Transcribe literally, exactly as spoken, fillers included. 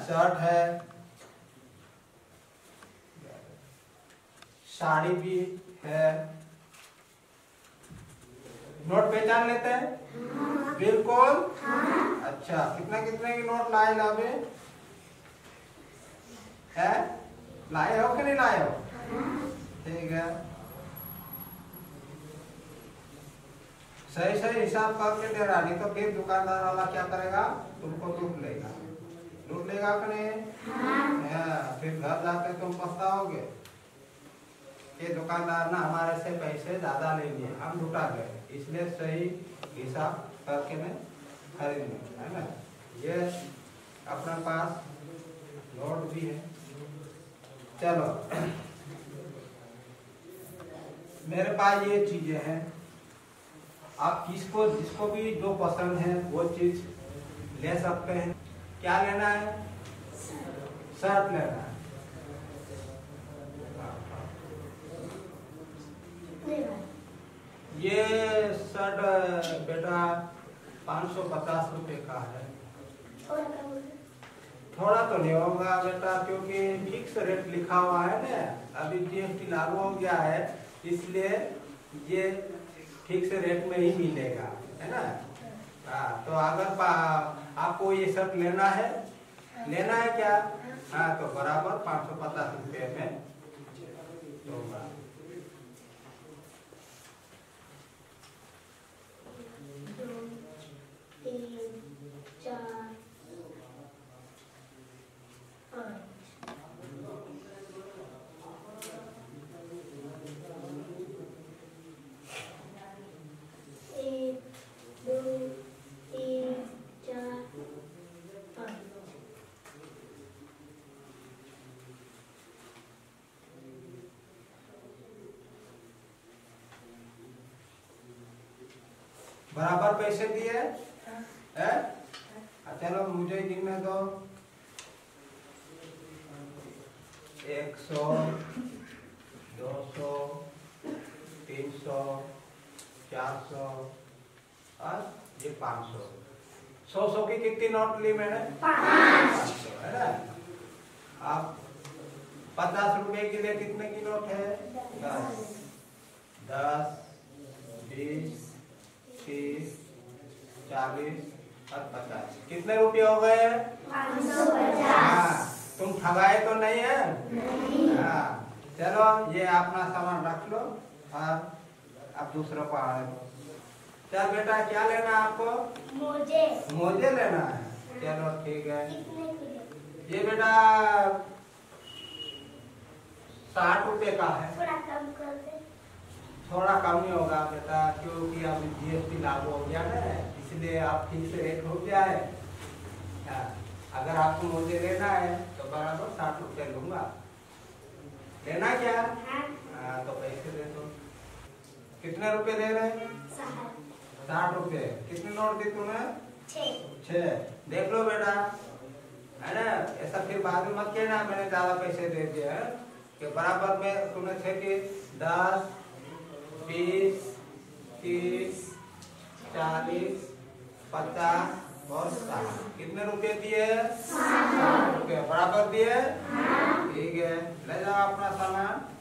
Shirt है, साड़ी भी है। नोट पहचान लेते हैं? बिल्कुल। अच्छा, कितने कितने की नोट लाए लावे है? लाए हो कि नहीं लाए हो? ठीक है, सही सही हिसाब करके दे रहा, नहीं तो फिर दुकानदार वाला क्या करेगा, तुमको लूट लेगा। लूट लेगा कि नहीं? हाँ। फिर घर जाके तुम पछताओगे ये दुकानदार ना हमारे से पैसे ज्यादा ले लिए, हम लुटा गए, इसलिए सही हिसाब करके मैं खरीदूँ, है ना। ये अपने पास नोट भी है। चलो, मेरे पास ये चीजें हैं, आप किसको जिसको भी जो पसंद है वो चीज ले सकते हैं। क्या लेना है? शर्ट लेना है। ये शर्ट बेटा पाँच सौ पचास रुपए का है। थोड़ा तो नहीं होगा बेटा, क्योंकि फिक्स रेट लिखा हुआ है ना, अभी जीएसटी लागू हो गया है, इसलिए ये फिक्स रेट में ही मिलेगा, है ना। हाँ, तो अगर आपको ये शर्ट लेना है, लेना है क्या? हाँ, तो बराबर पाँच सौ पचास रुपये में होगा। बराबर पैसे दिए है? चलो मुझे गिनने दो। एक सौ, दो सौ, तीन सौ, चार सौ और ये पाँच सौ। सौ सौ की कितनी नोट ली मैंने? पाँच सौ, है ना। आप पचास रुपए के लिए कितने की नोट है? दस, दस, बीस, तीस, चालीस और पचास। कितने रुपये हो गए? पाँच सौ पचास। तुम ठगाए तो नहीं है? नहीं। हाँ, चलो ये अपना सामान रख लो और अब दूसरों को आने दो। चल बेटा, क्या लेना है आपको? मोजे। मोजे लेना है, चलो ठीक है। ये बेटा साठ रुपए का है। थोड़ा कम कर दे। थोड़ा कम ही होगा बेटा, क्योंकि अभी जीएसटी लागू हो गया ना, इसलिए आप ठीक से रेट हो गया है। हाँ, अगर आपको मुझे लेना है तो बराबर साठ रुपए लूंगा। लेना क्या? हाँ, तो पैसे दे दो। कितने रुपए दे रहे? साठ रुपए। कितने नोट दी तूने? छह। देख लो बेटा, है ना, ऐसा फिर बाद में मत कहना मैंने ज्यादा पैसे दे दिए है, कि बराबर में तूने छह की दस, बीस, तीस, चालीस, पचास और साठ। कितने रुपए दिए? साठ रुपए। बराबर दिए? ठीक है, ले जाओ अपना सामान।